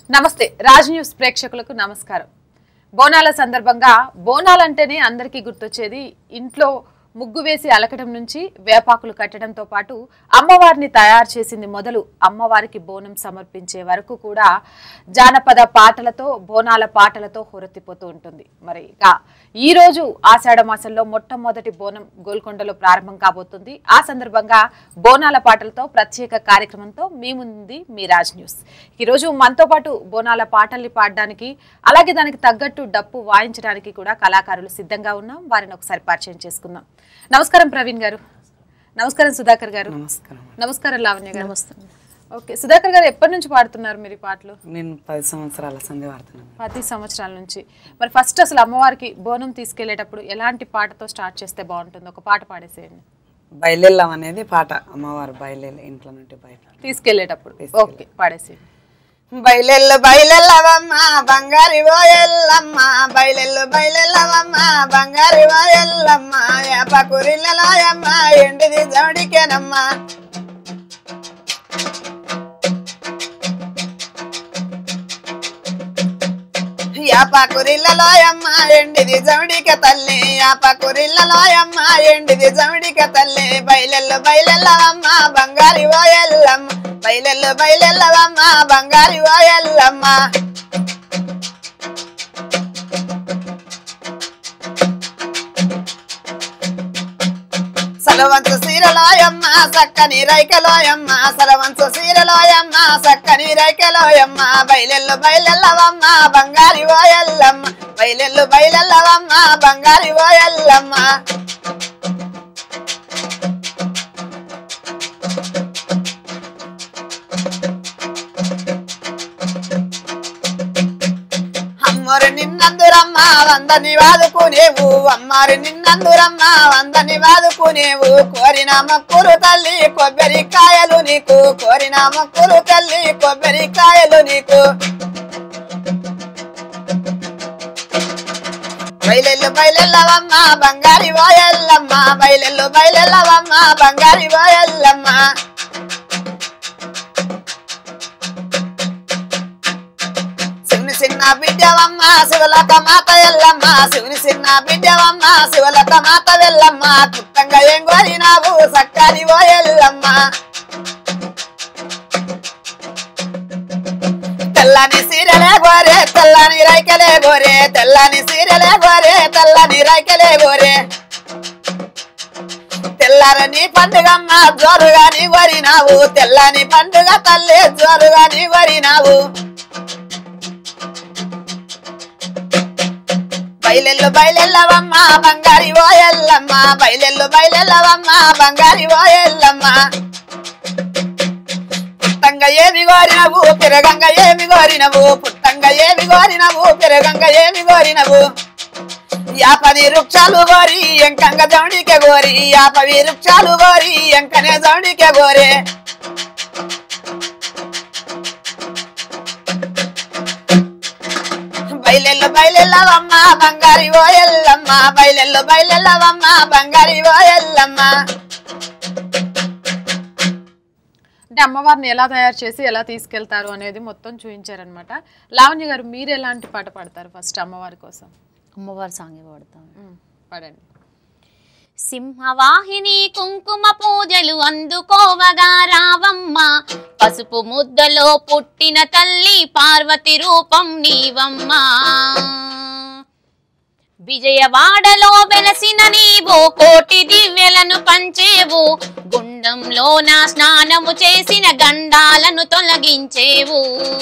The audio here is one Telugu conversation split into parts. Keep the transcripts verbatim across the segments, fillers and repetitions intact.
నమస్తే రాజ్ న్యూస్ ప్రేక్షకులకు నమస్కారం. బోనాల సందర్భంగా బోనాలంటేనే అందరికీ గుర్తొచ్చేది ఇంట్లో ముగ్గు వేసి అలకడం నుంచి వేపాకులు కట్టడంతో పాటు అమ్మవారిని తయారు చేసింది మొదలు అమ్మవారికి బోనం సమర్పించే వరకు కూడా జానపద పాటలతో బోనాల పాటలతో హొరతిపోతూ ఉంటుంది. మరి ఇక ఈ రోజు ఆషాఢ మాసంలో మొట్టమొదటి బోనం గోల్కొండలో ప్రారంభం కాబోతుంది. ఆ సందర్భంగా బోనాల పాటలతో ప్రత్యేక కార్యక్రమంతో మీ ముందు మీ రాజ్ న్యూస్. ఈరోజు మనతో పాటు బోనాల పాటల్ని పాడడానికి అలాగే దానికి తగ్గట్టు డప్పు వాయించడానికి కూడా కళాకారులు సిద్ధంగా ఉన్నాం. వారిని ఒకసారి పరిచయం చేసుకుందాం. నమస్కారం ప్రవీణ్ గారు. నమస్కారం సుధాకర్ గారు. నమస్కారం. నమస్కారం లావణ్య గారు. నమస్కారం. ఓకే సుధాకర్ గారు, ఎప్పటి నుంచి పాడుతున్నారు మీరు ఈ పాటలు? నేను పది సంవత్సరాల సంధి పాడుతున్నాను. పది సంవత్సరాల నుంచి. మరి ఫస్ట్ అసలు అమ్మవారికి బోనం తీసుకెళ్లేటప్పుడు ఎలాంటి పాటతో స్టార్ట్ చేస్తే బాగుంటుంది? ఒక పాట పాడేసేయండి. బయలెల్లం అనేది పాట. అమ్మవారు బయలెల్ల ఇంట్లో నుండి బయట తీసుకెళ్లేటప్పుడు. ఓకే పాడేసేయండి. బయలెల్లు బయలెల్లవమ్మ బంగారి ఓయల్లమ్మ, బయలెల్లు బయలెల్లవమ్మ బంగారి ఓయల్లమ్మ, యాపకురిల్లలాయమ్మ ఎండిది జడికెనమ్మ. యాపకురిల్లలాయమ్మ ఎండిది జడిక తల్లి, యాపకురిల్లలాయమ్మ ఎండిది జడిక తల్లి, బయలెల్లు బయలెల్లవమ్మ బంగారి ఓయల్లమ్మ, బయలెల్లు బయలెల్లవమ్మ బంగారి ఓయల్లమ్మ. సలవంచు సీరలోయమ్మ సక్కని రైకలోయమ్మ, సలవంచు సీరలోయమ్మ సక్కని రైకలోయమ్మ, బయలెల్లు బయలెల్లవమ్మ బంగారి ఓయల్లమ్మ, బయలెల్లు బయలెల్లవమ్మ బంగారి ఓయల్లమ్మ. అమ్మోరు నిన్నందురమ్మ వందని వాదుకునేవు, అమ్మారు నిన్నందురమ్మ వందని వాదుకునేవు, కోరిన మొక్కులు తల్లి కొబ్బరికాయలు నీకు, కోరిన మొక్కులు తల్లి కొబ్బరికాయలు నీకు. బయలెల్లు బయలెల్లవమ్మ బంగారి ఓయల్లమ్మ, బయలెల్లు బయలెల్లవమ్మ బంగారి ఓయల్లమ్మ. చిన్న బిడ్డవమ్మ శివలత మాత ఎల్లమ్మ, శివుని చిన్న బిడ్డవమ్మ శివలత మాత వెళ్ళమ్మ, పుట్టంగా ఏం కోరినావు సక్కని ఓయల్లమ్మ. తెల్లని సీరలే గోరే తెల్లని రైకలే గోరే, తెల్లని సీరలే గోరే తెల్లని రైకలే గోరే, తెల్లారని పండుగమ్మ జోరుగా నీ కోరినావు, తెల్లని పండుగ తల్లి జోరుగా నీ కోరినావు. బయలెల్లు బయలెల్లవమ్మ బంగారి ఓయల్లమ్మ, బయలెల్లు బయలెల్లవమ్మ బంగారి ఓయల్లమ్మ. పుట్టంగ ఏమి కోరినవు పెరగంగ ఏమి కోరినవు, పుట్టంగ ఏమి కోరినవు పెరగంగ ఏమి కోరినవు, యాపని వృక్షాలు గోరి ఎంకంగ జౌడికే గోరి, యాపవి వృక్షాలు గోరి ఎంకనే జౌడికే గోరే. బయలెల్లు బయలెల్లవమ్మ బంగారి ఓయల్లమ్మ, బయలెల్లు బయలెల్లవమ్మ బంగారి ఓయల్లమ్మ. అంటే అమ్మవారిని ఎలా తయారు చేసి ఎలా తీసుకెళ్తారు అనేది మొత్తం చూపించారనమాట. లావణ్య గారు, మీరు ఎలాంటి పాట పాడతారు ఫస్ట్ అమ్మవారి కోసం? అమ్మవారి సాంగ్ పాడతాం. పాడండి. సింహవాహిని కుంకుమ పూజలు అందుకోవగా రావమ్మ, పసుపు ముద్దలో పుట్టిన తల్లి పార్వతి రూపం నీవమ్మ, విజయవాడలో వెలసిన నీవు కోటి దివ్యలను పంచేవు, గుండంలో నా స్నానము చేసిన గండాలను తొలగించేవు.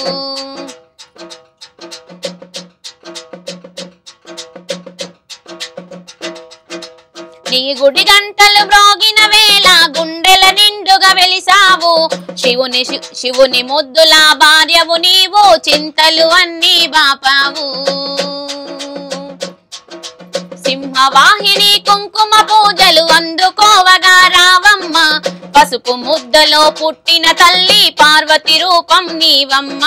నీ గుడి గంటలు మ్రోగిన వేళ గుండెల నిండుగా వెలిసావు, శివుని శివుని ముద్దుల భార్యవు నీవు, చింతలు అన్నీ బాపావు. సింహవాహిని కుంకుమ పూజలు అందుకోవగా రావమ్మ, పసుపు ముద్దలో పుట్టిన తల్లి పార్వతి రూపం నీవమ్మ.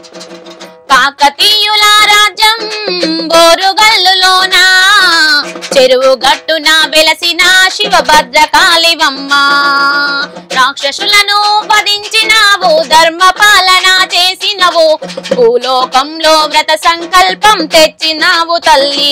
కాకతీయుల రాజ్యం బోరుగల్లులోనా చెరువు గట్టున వెలసిన శివభద్రకాళివమ్మ రాక్షసులను వధించినావు ధర్మ పాలన చేసినవు భూలోకంలో వ్రత సంకల్పం తెచ్చినావు తల్లి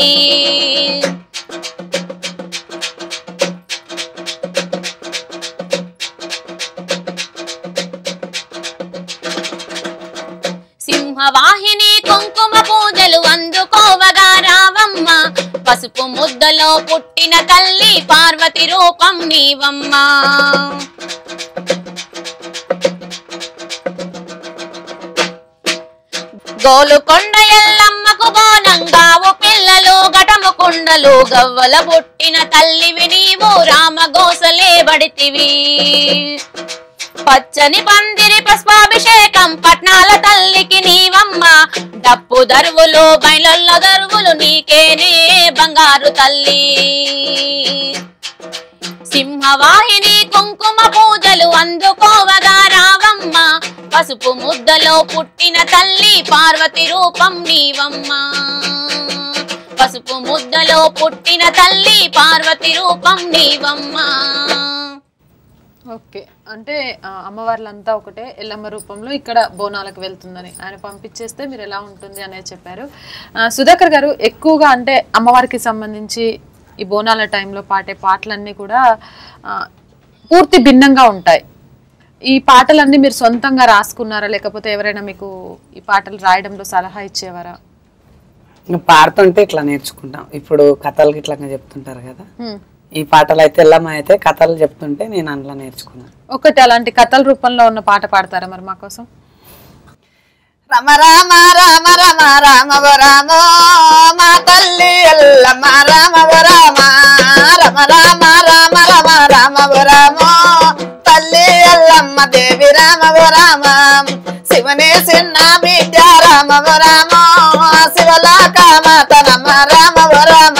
సింహవాహిని కుంకుమ పూజలు అందుకోవగా రావమ్మ పసుపు ముద్దలో పుట్టిన తల్లి పార్వతి రూపం నీవమ్మ గోలుకొండ ఎల్లమ్మకు బోనంగావు పిల్లలు ఘటము కుండలు గవ్వల పుట్టిన తల్లివి నీవు రామగోసలే బడితివి పచ్చని పందిరి పుష్పాభిషేకం పట్నాల తల్లికి నీవమ్మ డప్పు దరువులు బయలల్ల దరువులు నీకేనే బంగారు తల్లి సింహవాహిని కుంకుమ పూజలు అందుకోవగా రావమ్మ పసుపు ముద్దలో పుట్టిన తల్లి పార్వతి రూపం నీవమ్మ పసుపు ముద్దలో పుట్టిన తల్లి పార్వతి రూపం నీవమ్మ ఓకే అంటే అమ్మవార్లంతా ఒకటే ఎల్లమ్మ రూపంలో ఇక్కడ బోనాలకు వెళ్తుందని ఆయన పంపించేస్తే మీరు ఎలా ఉంటుంది అనేది చెప్పారు. సుధాకర్ గారు ఎక్కువగా అంటే అమ్మవారికి సంబంధించి ఈ బోనాల టైంలో పాడే పాటలన్నీ కూడా పూర్తి భిన్నంగా ఉంటాయి. ఈ పాటలన్నీ మీరు సొంతంగా రాసుకున్నారా లేకపోతే ఎవరైనా మీకు ఈ పాటలు రాయడంలో సలహా ఇచ్చేవారా? పాడుతుంటే ఇట్లా నేర్చుకుంటాం. ఇప్పుడు కథలు ఇట్లా చెప్తుంటారు కదా, ఈ పాటలు అయితే ఎల్లమ్మ అయితే కథలు చెప్తుంటే నేను అందులో నేర్చుకున్నాను. ఒకటి అలాంటి కథల రూపంలో ఉన్న పాట పాడతారా మరి మా కోసం? రమ రామ రామ రామ రామ రామ మా తల్లి ఎల్లమ్మ రామ రామ రమ రామ రామ రామ రామ రామ తల్లి ఎల్లమ్మ దేవి రామ రామ శివనే చిన్న బిడ్డ రామ రామ శివలాక మాత నమ్మ రామ రామ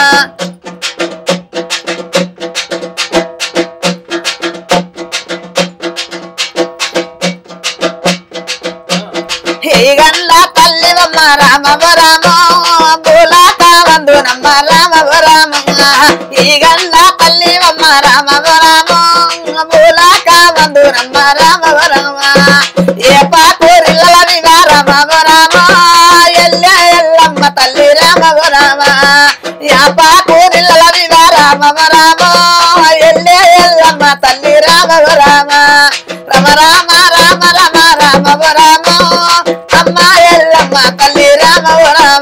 గండ్ల తల్లివమ్మ రామ రామ బూలాక వందు నమ్మ రామ రామ ఈ గండ్ల తల్లివమ్మ రామ రామ బూలాక వందు నమ్మ రామ రామ ఏ పాకూరిల్ల రామ రామ ఎల్ల ఎల్లమ్మ తల్లి రామ రామ యా పాకూరిల్ల రామ రామ ఎల్ల ఎల్లమ్మ తల్లి రామ రామ రమ రామ రామ రామ రామ రామ అమ్మ ఎల్లమ్మ తల్లి రామ రామ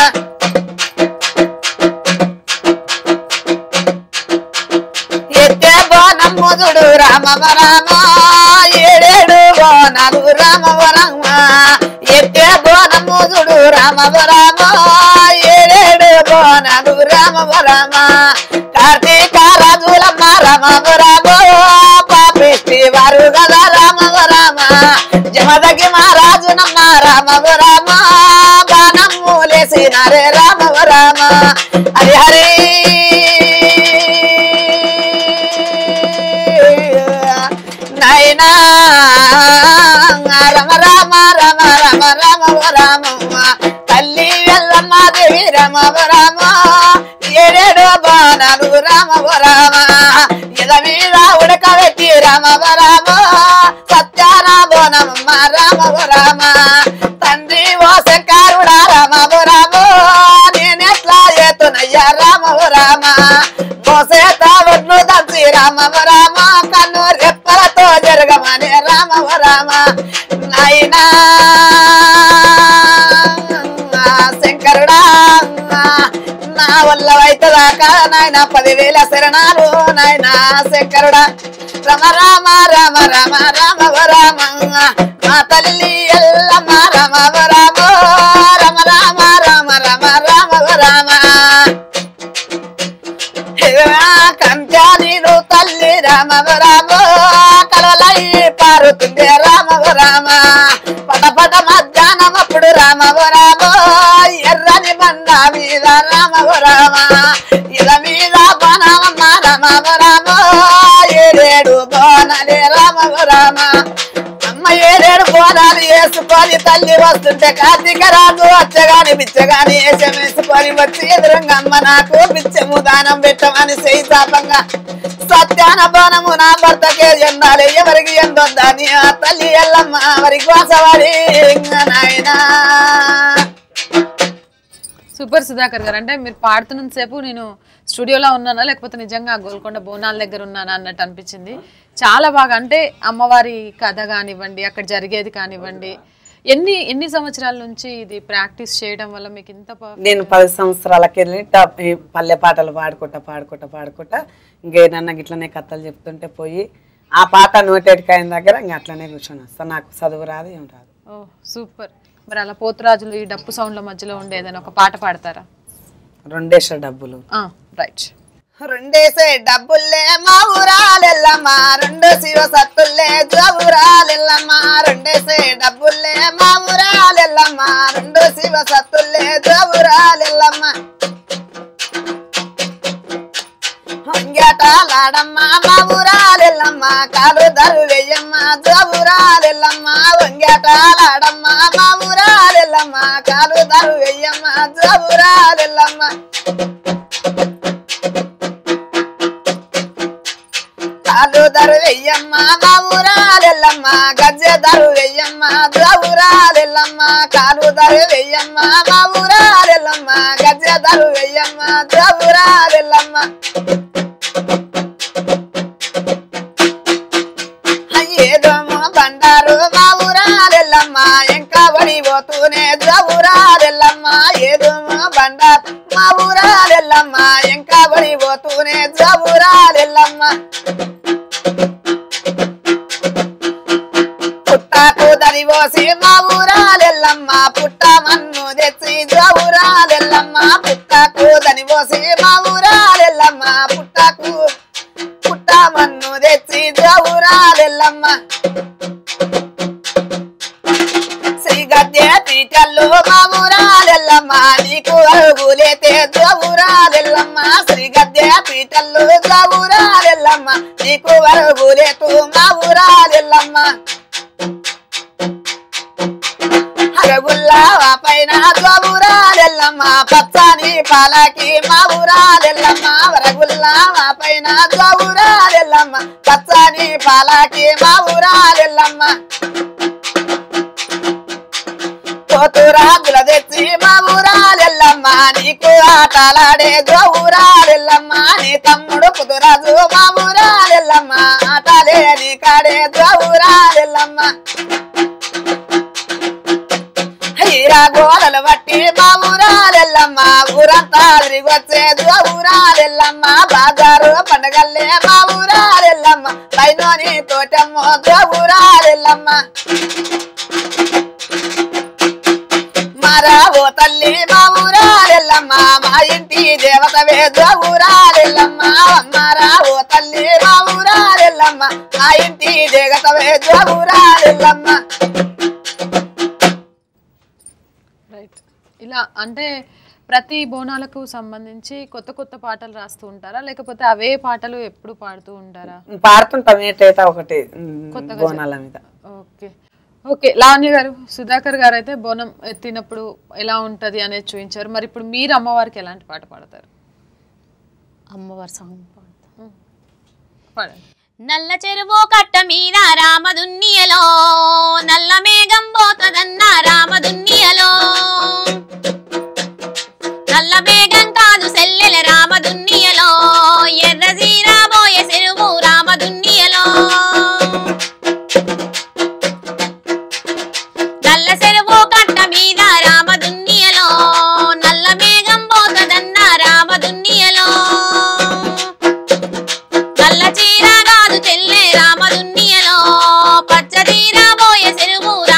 ఎత్తే బోనం ముదుడు రామ రామ ఏడేడు బోనాలు రామ రామ ఎత్తే బోనం ముదుడు రామ రామ ఏడేడు బోనాలు రామ రామ కార్తీక రాజులమ్మ రామ రామ పాపిష్టి వారు కదా రామ రామ జమదగి మహారాజు నమ్మ రామ రామ బాణం మూలేసినారే రామ రామ హరి హరి నైనా రమ రామ రమ రమ రమ రామ తల్లి ఎల్లమ్మ దేవి రామ రామ ఏడేడు బాణాలు రామ రామ ఇద మీద ఉడకబెట్టి రామ రామ సత్యాన బోనమ్మ రామ రామ తండ్రి ఓ శంకరుడా రామ రామ నేనెట్లా చేతునయ్యా రామ రామ మోసేత ఒడ్లు దంచి రామ రామ కన్ను రెప్పలతో జరగమనే రామ రామ నాయనా శంకరుడా నా వల్ల అయితదాకా నాయన పదివేల శరణాలు నాయన శంకరుడా రమ రామ రామ రామ రామ రామ మా తల్లి ఎల్లమ్మ రామ రామ రమ రామ రామ రామ రామ రామ కంచాలీలు తల్లి రామ రామ కలలై పారుతుంది రామ రామ పట పట మధ్యాహ్నం అప్పుడు రామ రామ ఎర్రని బండ మీద రామ రామ ఇద మీద బనమమ్మ రామ రామ ఏడేడు బోనాలే రామ రామ అమ్మ ఏడేడు బోనాలు వేసుకొని తల్లి వస్తుంటే కార్తీక రాజు వచ్చగాని బిచ్చగాని వేషం వేసుకొని వచ్చి ఎదురంగా అమ్మ నాకు బిచ్చము దానం పెట్టమని చేయి తాపంగా సత్యాన బాణము నా భర్తకే ఎందాలి ఎవరికి ఎందొద్దని ఆ తల్లి ఎల్లమ్మ వరి కోసవాడి నాయనా. సూపర్ సుధాకర్ గారు, అంటే మీరు పాడుతున్నంత సేపు నేను స్టూడియోలో ఉన్నానా లేకపోతే నిజంగా గోల్కొండ బోనాల దగ్గర ఉన్నానా అన్నట్టు అనిపించింది. చాలా బాగా, అంటే అమ్మవారి కథ కానివ్వండి, అక్కడ జరిగేది కానివ్వండి, ఎన్ని ఎన్ని సంవత్సరాల నుంచి ఇది ప్రాక్టీస్ చేయడం వల్ల మీకు ఇంత? నేను పది సంవత్సరాలకి వెళ్ళి పల్లె పాటలు పాడుకుంటా పాడుకుంటా పాడుకుంటా ఇంకేనన్నా ఇట్లనే కథలు చెప్తుంటే పోయి ఆ పాట నోటెడికాయన దగ్గర ఇంకా అట్లనే కూర్చొని వస్తాను. నాకు చదువు రాదు ఏం రాదు. ఓ సూపర్. మరి అలా పోతురాజులు ఈ డప్పు సౌండ్ల మధ్యలో ఉండేదని ఒక పాట పాడతారా? రెండేసే డబ్బులు. రైట్. రెండేసే డబ్బుల్లే మా ఊరాలెల్లమ్మా, రెండు శివ సత్తుల్లే జబురాలెల్లమ్మా. రెండేసే డబ్బుల్లే మా ఊరాలెల్లమ్మా, రెండు శివ సత్తుల్లే జబురాలెల్లమ్మా. వంగేటాలాడమ్మా మా ఊరాలెల్లమ్మా, కాలు దరు వెయ్యమ్మా జబురాలెల్లమ్మా. వంగేటాలాడమ్మా మా ఊరాలెల్లమ్మా, కాలు దరు వెయ్యమ్మా జబురాలెల్లమ్మా. కాలు దరు వెయ్యమ్మా మా ఊరాలెల్లమ్మా, గజ్జె దరు వెయ్యమ్మా జబురాలెల్లమ్మా. కాలు దరు వెయ్యమ్మా మా ఊరాలెల్లమ్మా, గజ్జె దరు వెయ్యమ్మా జబురాలెల్లమ్మా. ఏదోమో బండారు మా ఊరాలెల్లమ్మా, ఇంకా పడిపోతూనే జబురాలెల్లమ్మా. ఏదోమో బండారు మా ఊరాలెల్లమ్మా, ఇంకా పడిపోతూనే జబురాలెల్లమ్మా. పుట్టాకు దరివోసి మా ఊరాలెల్లమ్మా, పుట్ట మన్ను తెచ్చి జబురాలెల్లమ్మా. పుట్టాకు దనివోసి మా ఊరాలెల్లమ్మా, పుట్టకు పుట్ట మన్ను తెచ్చి జబురాలెల్లమ్మా. శ్రీ గద్దె పీటల్లో మా ఊరాలెల్లమ్మా, నీకు అరుగులేతే జబురాలెల్లమ్మా. శ్రీ గద్దె పీటల్లో జబురాలెల్లమ్మా, నీకు అరుగులేతూ మా ఊరాలెల్లమ్మా. అరుగుల్లా పైన జబురాలెల్లమ్మా, పచ్చని పాలకి మా ఊరాలెల్లమ్మా. వరగుల్లా పైన జబురాలెల్లమ్మా, పచ్చని పాలకి మా ఊరాలెల్లమ్మా. పోతురాజుల తెచ్చి మా ఊరాలెల్లమ్మా, నీకు ఆటలాడే జబురాలెల్లమ్మా. నీ తమ్ముడు పుతురాజు మా ఊరాలెల్లమ్మా, ఆటలే నీ కాడే జబురాలెల్లమ్మా. హీరా గోడలు బట్టి మా ఊరాలెల్లమ్మా, ఊరంతా తిరిగొచ్చే జబురాలెల్లమ్మా. బాజారు పండగల్లే మా ఊరాలెల్లమ్మా, పైనోని తోటమ్మో జబురాలెల్లమ్మా. మారా ఓ తల్లి మా ఊరాలెల్లమ్మా, మా ఇంటి దేవతవే జబురాలెల్లమ్మా. మారా ఓ తల్లి మా ఊరాలెల్లమ్మా, మా ఇంటి దేవతవే జబురాలెల్లమ్మా. రైట్. ఇలా అంటే ప్రతి బోనాలకు సంబంధించి కొత్త కొత్త పాటలు రాస్తూ ఉంటారా లేకపోతే అవే పాటలు ఎప్పుడు పాడుతూ ఉంటారా? పాడుతుంటాం ఏటైతే ఒకటి బోనాల మీద. Okay okay. లావణ్య గారు, సుధాకర్ గారు అయితే బోనం ఎత్తినప్పుడు ఎలా ఉంటది అనేది చూపించారు. మరి ఇప్పుడు మీరు అమ్మవారికి ఎలాంటి పాట పాడతారు? అమ్మవారి సాంగ్ పాడతాం. పాడండి. నల్ల చెరువు కట్ట మీద రామదున్నియలో, నల్ల మేఘం పోతదన్న రామదున్నియలో. నల్ల మేఘం కాదు సెల్లెల రామదున్నియలో, ఎర్ర జీరాబోయే చెరువు రామదున్నియలో. నల్ల చెరువు కట్ట మీద రామదున్నియలో, నల్ల మేఘం పోతదన్న రామదున్నియలో. నల్ల చీర కాదు చెల్లె రామదున్నియలో, పచ్చ చీర పోయే చెరువు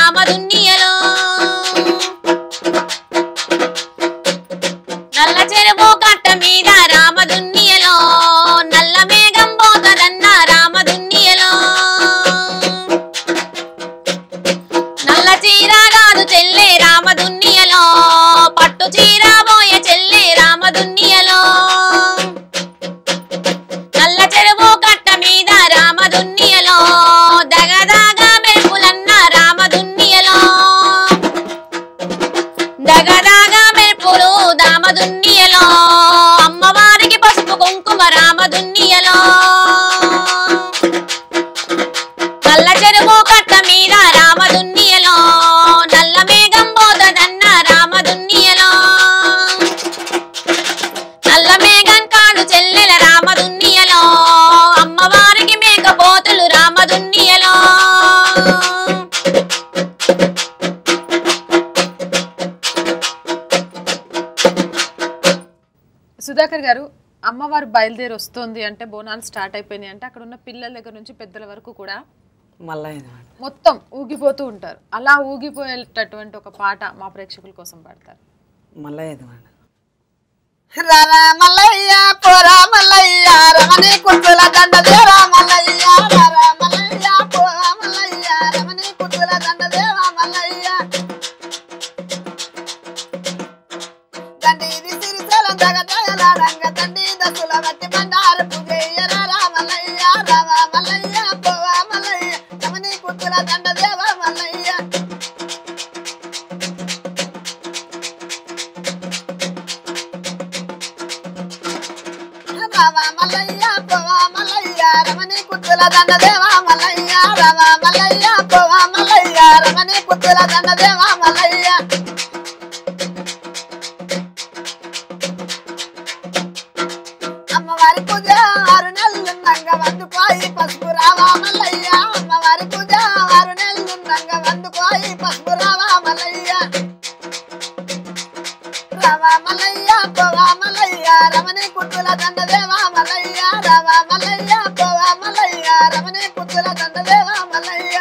సుధాకర్ గారు, అమ్మవారు బయలుదేరి వస్తుంది అంటే బోనాలు స్టార్ట్ అయిపోయినాయి అంటే అక్కడ ఉన్న పిల్లల దగ్గర నుంచి పెద్దల వరకు కూడా మళ్ళీ మొత్తం ఊగిపోతూ ఉంటారు. అలా ఊగిపోయేటటువంటి ఒక పాట మా ప్రేక్షకుల కోసం పాడతారు. మళ్ళీ రారా మల్లయ్య పోరా మల్లయ్య రమణి కుట్టుల దండ దేవా మల్లయ్య రారా మల్లయ్య పోరా మల్లయ్య రమణి కుట్టుల దండ దేవా మల్లయ్య దండి ఇది సిరిసెలం జగతగలాడంగ దండి దసుల వట్టి బండారు పూజయ్య రారా మల్లయ్య రావా మల్లయ్య పోవా మల్లయ్య రమణి కుట్టుల దండ దేవా మల్లయ్య రావా మల్లయ్య పోవా మల్లయ్య రమణి కుట్టుల దండ దేవా మల్లయ్య రావా మల్లయ్య పోవా మల్లయ్య రమణి కుట్టుల దండ దేవా మల్లయ్య అమ్మవారి పూజ ఆరు నెలలుందంగ వందుకోయి పసుపు రావా మల్లయ్య అమ్మవారి పూజ ఆరు నెలలుందంగ వందుకోయి పసుపు రావా మల్లయ్య రావా మల్లయ్య పోవా మల్లయ్య రమణి కుట్టుల దండ దేవా మల్లయ్య రావా మల్లయ్య పోవా మల్లయ్య రమణి కుట్టుల దండ దేవా మల్లయ్య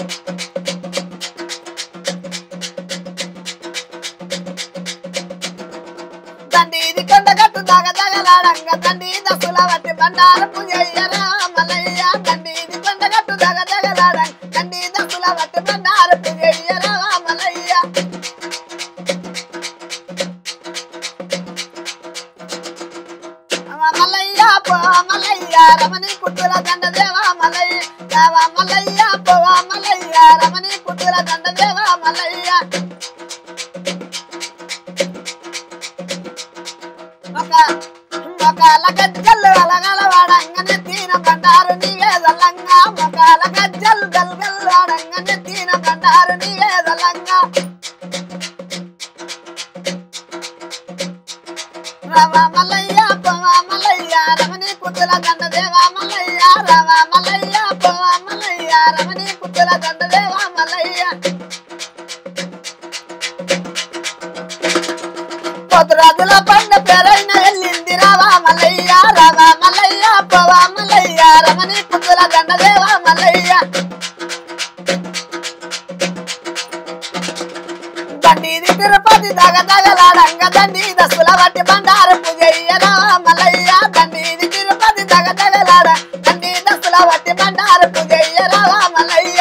దండి ఇది కొండగట్టు దగ దగలాడంగ దండి దసుల వట్టి బండారు పూజయ్యరా మల్లయ్య దండి ఇది కొండగట్టు దగ దగలాడంగ దండి దసుల వట్టి బండారు పూజయ్యరా మల్లయ్య మల్లయ్య పోవా మల్లయ్య రమణి కుట్టుల దండ దేవా మల్లయ్య రావా మల్లయ్య పోవా మల్లయ్య రమణి కుట్టుల దండ దేవా మల్లయ్య ఒక మొకాల గజ్జలు అలగల వాడంగనే తీన బండారు నీవేదలంగా మొకాల గజ్జలు గల్గల్ వాడంగనే తీన బండారు నీవేదలంగా రావా మల్లయ్య పోవా మల్లయ్య రమణి కుట్టుల దండ దేవా మల్లయ్య రావా మల్లయ్య పోవా మల్లయ్య రమణి కుట్టుల దండ దేవా మల్లయ్య పొద్దురాజుల పండ పేరైన వెళ్ళింది రావా మల్లయ్య రావా మల్లయ్య పోవా మల్లయ్య రమణి కుట్టుల దండ దేవా మల్లయ్య దండిది తిరుపతి దగ దగలాడంగ దండి దసుల వట్టి బండారు పూజయ్య రావా మల్లయ్య దండిది తిరుపతి దగ దగలాడ దండి దసుల వట్టి బండారు పూజయ్య రావా మల్లయ్య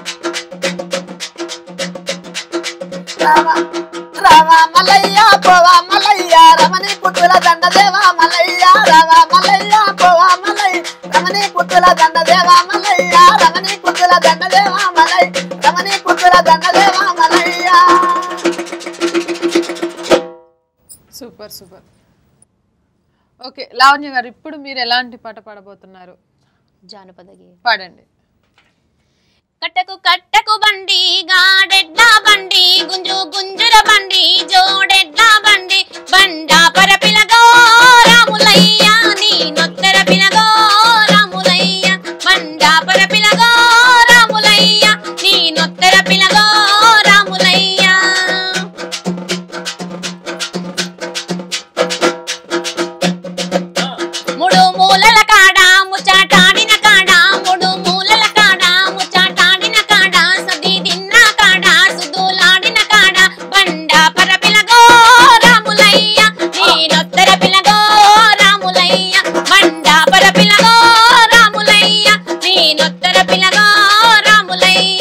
రావా రావా మల్లయ్య పోవా మల్లయ్య రమణి కుట్టుల దండ దేవా మల్లయ్య రావా మల్లయ్య పోవా మల్లయ్య రమణి కుట్టుల దండ దేవా మల్లయ్య రమణి కుట్టుల దండ దేవా మల్లయ్య రమణి కుట్టుల దండ దేవా Mallayya super super. Okay Lavanya గారు, ఇప్పుడు మీరు ఎలాంటి పాట పాడబోతున్నారు? జానపద గేయం పాడండి. కట్టకు కట్టకు బండి గాడెడ్ల బండి గుంజు గుంజుర బండి జోడెడ్ల బండి బండా పర పిలగో రాములయ్య నీ నొత్తర పిలగో రాములయ్య బండా పర పిలగో రాములయ్య నీ నొత్తర పిలగో రాములయ్య మూడు మూలల కాడ ముచ్చాటాడిన కాడ మూడు మూలల కాడ ముచ్చాటాడిన కాడ సది దిన్న కాడ సుదులాడిన కాడ బండా పర పిలగో రాములయ్య నీ నొత్తర పిలగో రాములయ్య బండా పర పిలగో రాములయ్య నీ నొత్తర పిలగో రాములయ్య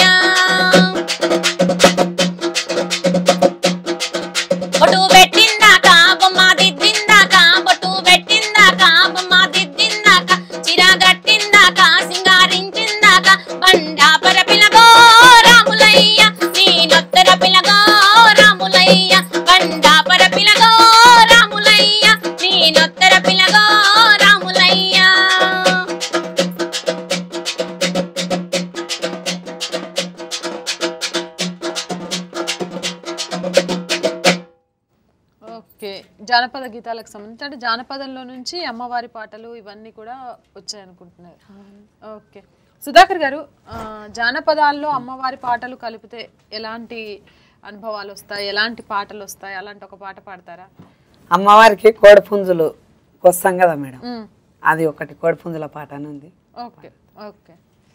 బొట్టు పెట్టిందాక బొమ్మ దిద్దిందాక బొట్టు పెట్టిందాక బొమ్మ దిద్దిందాక చిరగట్టిందాక సింగారించిందాక బండా పర పిలగో రాములయ్య నీ నొత్తర పిలగో రాములయ్య బండా పర పిలగో రాములయ్య నీ నొత్తర పిలగో రాములయ్య ఓకే, జానపద గీతాలకు సంబంధించి అంటే జానపదంలో నుంచి అమ్మవారి పాటలు ఇవన్నీ కూడా వచ్చాయనుకుంటున్నారు. ఓకే సుధాకర్ గారు, జానపదాల్లో అమ్మవారి పాటలు కలిపితే ఎలాంటి అనుభవాలు వస్తాయి, ఎలాంటి పాటలు వస్తాయి, అలాంటి ఒక పాట పాడతారా? అమ్మవారికి కోడి పుంజులు కొస్తాం కదా మేడం, అది ఒకటి కోడిపుంజుల పాట అని ఉంది. Okay okay.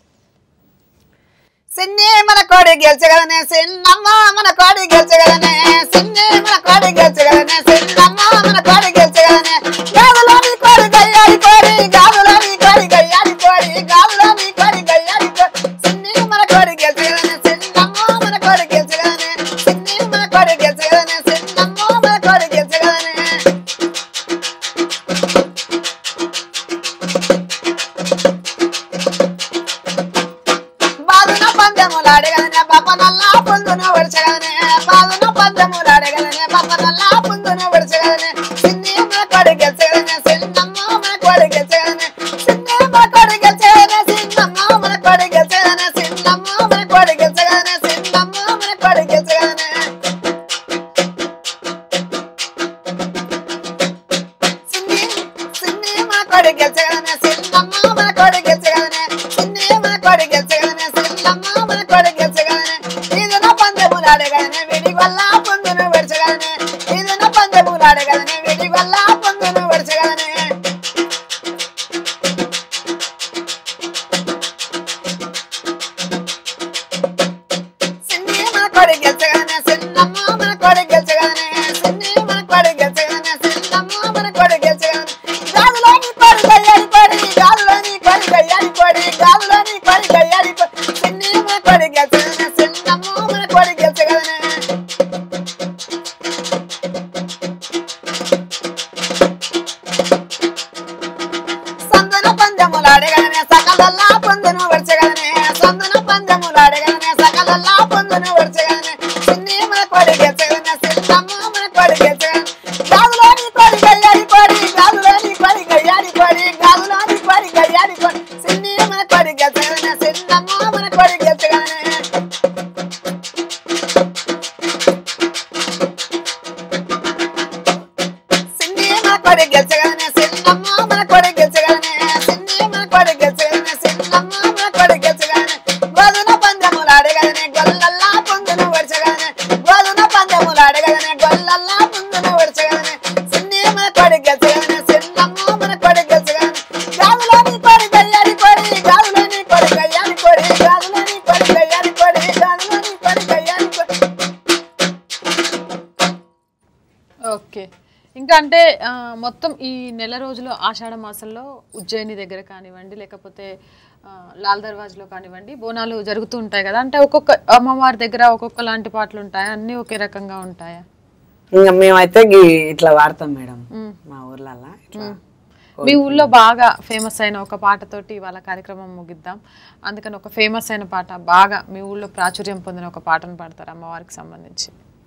సిన్ని మన కోడి గెలిచగలనే సిన్నమ్మ మన కోడి గెలిచగలనే సిన్ని మన కోడి గెలిచగలనే సిన్నమ్మ మన కోడి గెలిచగలనే గాదులోని కోడి గయ్యాడి కోడి గాదులోని కోడి గయ్యాడి కోడి గాదులోని కోడి గయ్యాడి కోడి సిన్ని మన కోడి గెలిచగలనే సిన్నమ్మ మన కోడి గెలిచగలనే సిన్ని మన కోడి గెలిచగలనే సిన్నమ్మ మన కోడి గెలిచగలనే పందెములాడగలనే బప్పనల్లా పుందును విడిచగలనే బాలున పందెములాడగలనే బప్పనల్లా పుందును విడిచగలనే సిన్ని మన కోడి గెలిచగలనే సిన్నమ్మ మన కోడి గెలిచగలనే సిన్ని మన కోడి గెలిచగలనే సిన్నమ్మ మన కోడి గెలిచగలనే సిన్నమ్మ మన కోడి గెలిచగలనే సిన్నమ్మ మన కోడి గెలిచగలనే సిన్ని సిన్ని మన కోడి గెలిచగలనే సిన్నమ్మ మన కోడి గెలిచగలనే సిన్ని మన కోడి గెలిచగలనే సిన్నమ్మ మన కోడి గెలిచగలనే ఇదన పందెములాడగలనే విడి వల్ల పొందును విడిచగలనే ఇదన పందెములాడగలనే విడి వల్ల పొందును విడిచగలనే సిన్ని మన కోడి గెలిచగలనే సిన్నమ్మ మన కోడి గెలిచగలనే సిన్ని మన కోడి గెలిచగలనే సిన్నమ్మ మన కోడి గెలిచగలనే గాదులోని కోడి గయ్యాడి కోడి గాదులోని కోడి గయ్యాడి కోడి గాదులోని కోడి గయ్యాడి కోడి సిన్ని మన కోడి గెలిచగలనే సిన్నమ్మ మన కోడి గెలిచగలనే సందున పందెములాడగలనే సకలల్లా పొందును విడిచగలనే సందున పందెములాడగలనే సకలల్లా పొందును విడిచగలనే సిన్ని మన కోడి గెలిచగలనే సిన్నమ్మ మన కోడి గెలిచగలనే గాదులోని కోడి గయ్యాడి కోడి గాదులోని కోడి గయ్యాడి కోడి గాదులోని కోడి గయ్యాడి కోడి సిన్ని మన కోడి గెలిచగలనే సిన్నమ్మ మన కోడి గెలిచగలనే సిన్ని మన కోడి గెలిచగలనే సిన్నమ్మ మన కోడి గెలిచగలనే సిన్ని మన కోడి గెలిచగలనే సిన్నమ్మ మన కోడి గెలిచగలనే గోదున పందెములాడగలనే గొల్లల్లా పొందును విడిచగలనే గోదున పందెములాడగలనే గొల్లల్లా పొందును విడిచగలనే సిన్ని మన కోడి గెలిచగలనే సిన్నమ్మ మన కోడి గెలిచగలనే గాదులోని కోడి గయ్యాడి కోడి గాదులోని కోడి గయ్యాడి కోడి గాదులోని కోడి గయ్యాడి కోడి గాదులోని కోడి గయ్యాడి కోడి ఓకే. ఇంకా అంటే ఆ, మొత్తం ఈ నెల రోజులు ఆషాఢ మాసంలో ఉజ్జయిని దగ్గర కానివ్వండి, లేకపోతే ఆ, లాల్ దర్వాజ్లో కానివ్వండి, బోనాలు జరుగుతూ ఉంటాయి కదా. అంటే ఒక్కొక్క అమ్మవారి దగ్గర ఒక్కొక్క లాంటి పాటలు ఉంటాయా, అన్నీ ఒకే రకంగా ఉంటాయా? ఇంకా మేమైతే గి- ఇట్లా వాడతాం మేడం మా ఊర్లల్లా ఇట్లా మీ ఊళ్ళో బాగా ఫేమస్ అయిన ఒక పాటతోటి వాళ్ళ కార్యక్రమం ముగిద్దాం. అందుకని ఒక ఫేమస్ అయిన పాట, బాగా మీ ఊళ్ళో ప్రాచుర్యం పొందిన ఒక పాటను పాడతారు అమ్మవారికి సంబంధించి.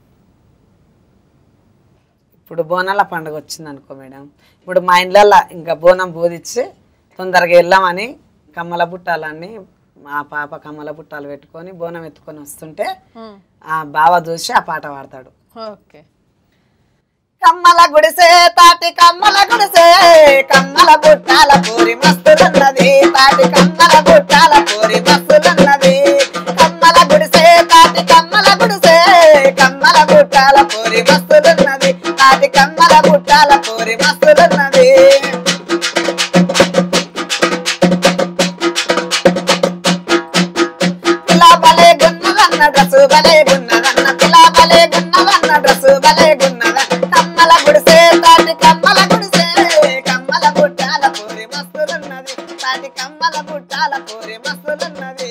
ఇప్పుడు బోనాల పండుగ వచ్చింది అనుకో మేడం, ఇప్పుడు మా ఇండ్లల్లో ఇంకా బోనం బోధించి తొందరగా వెళ్ళామని కమ్మల బుట్టాలన్నీ మా పాప కమ్మల బుట్టాలు పెట్టుకొని బోనం ఎత్తుకొని వస్తుంటే ఆ బావ చూసి ఆ పాట పాడతాడు. ఓకే. కమ్మల గుడిసే తాటి కమ్మల గుడిసే కమ్మల బుట్టాల పూరి మస్తులున్నది తాటి కమ్మల బుట్టాల పూరి మస్తులున్నది కమ్మల గుడిసే తాటి కమ్మల గుడిసే కమ్మల బుట్టాల పూరి మస్తులున్నది తాటి కమ్మల బుట్టాల పూరి మస్తులున్నది పిలా బలే గున్నదన్న డ్రస్సు బలే గున్నదన్న పిలా బలే గున్నదన్న డ్రస్సు బలే గున్నదన్న కమ్మల గుడిసే తాటి కమ్మల గుడిసే కమ్మల బుట్టాల పూరి మస్తులున్నది తాటి కమ్మల బుట్టాల పూరి మస్తులున్నది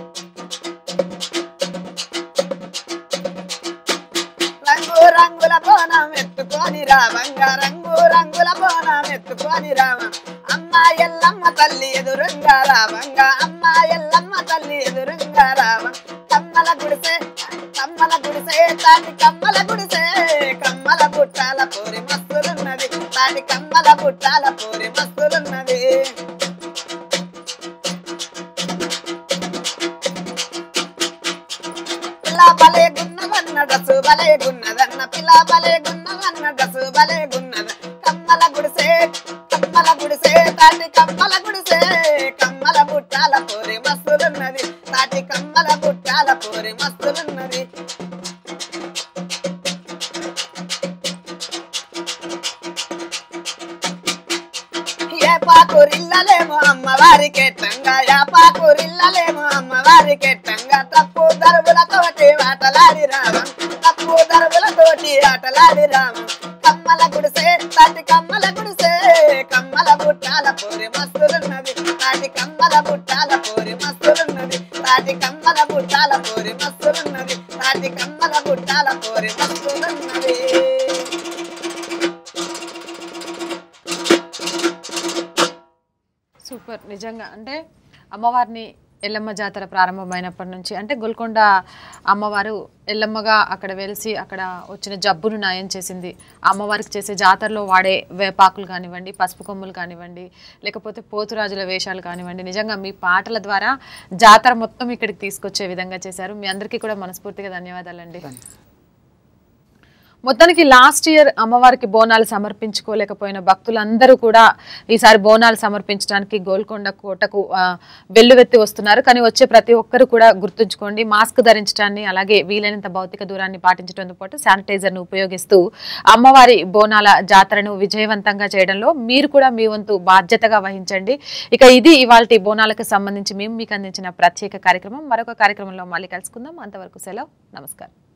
రంగు రంగుల బోనం ఎత్తుకొని రావంగ రంగు రంగుల బోనం ఎత్తుకొని రావ అమ్మ ఎల్లమ్మ తల్లి ఎదురుంగా రావంగ అమ్మ ఎల్లమ్మ తల్లి ఎదురుంగా రావ కమ్మల గుడిసే కమ్మల గుడిసే తాటి కమ్మల గుడిసే కమ్మల బుట్టాల పూరి మస్తులున్నది తాటి కమ్మల బుట్టాల పూరి మస్తులున్నది పిల్ల బలే గున్నదన్న డ్రస్సు బలే గున్నదన్న పిల్ల బలే గున్నదన్న డ్రస్సు బలే గున్నద కమ్మల గుడిసే కమ్మల గుడిసే తాటి కమ్మల గుడిసే కమ్మల బుట్టాల పూరి మస్తులున్నది తాటి కమ్మల బుట్టాల పూరి మస్తులున్నది ఏ పాకురిల్లలేమో అమ్మవారి కెట్టంగా యా పాకురిల్లలేమో అమ్మవారి కెట్టంగా తప్పు దరువులతోటి ఆటలాడి రామం తప్పు దరువులతోటి ఆటలాడి రామం కమ్మల గుడిసే తాటి కమ్మల గుడిసే కమ్మల బుట్టాల పోరి మస్తులున్నది తాటి కమ్మల బుట్టాల పోరి మస్తులున్నది తాటి కమ్మల బుట్టాల పోరి మస్తులున్నది తాటి కమ్మల బుట్టాల పోరి మస్తులున్నది. సూపర్. నిజంగా అంటే అమ్మవారిని ఎల్లమ్మ జాతర ప్రారంభమైనప్పటి నుంచి అంటే గోల్కొండ అమ్మవారు ఎల్లమ్మగా అక్కడ వెలిసి అక్కడ వచ్చిన జబ్బును నయం చేసింది. అమ్మవారికి చేసే జాతరలో వాడే వేపాకులు కానివ్వండి, పసుపు కొమ్ములు కానివ్వండి, లేకపోతే పోతురాజుల వేషాలు కానివ్వండి, నిజంగా మీ పాటల ద్వారా జాతర మొత్తం ఇక్కడికి తీసుకొచ్చే విధంగా చేశారు. మీ అందరికీ కూడా మనస్ఫూర్తిగా ధన్యవాదాలండి. మొత్తానికి లాస్ట్ ఇయర్ అమ్మవారికి బోనాలు సమర్పించుకోలేకపోయిన భక్తులందరూ కూడా ఈసారి బోనాలు సమర్పించడానికి గోల్కొండ కోటకు వెల్లువెత్తి వస్తున్నారు. కానీ వచ్చే ప్రతి ఒక్కరు కూడా గుర్తుంచుకోండి, మాస్క్ ధరించడాన్ని అలాగే వీలైనంత భౌతిక దూరాన్ని పాటించడంతో పాటు శానిటైజర్ను ఉపయోగిస్తూ అమ్మవారి బోనాల జాతరను విజయవంతంగా చేయడంలో మీరు కూడా మీ వంతు బాధ్యతగా వహించండి. ఇక ఇది ఇవాల్టి బోనాలకు సంబంధించి మేము మీకు అందించిన ప్రత్యేక కార్యక్రమం. మరొక కార్యక్రమంలో మళ్ళీ కలుసుకుందాం. అంతవరకు సెలవు. నమస్కారం.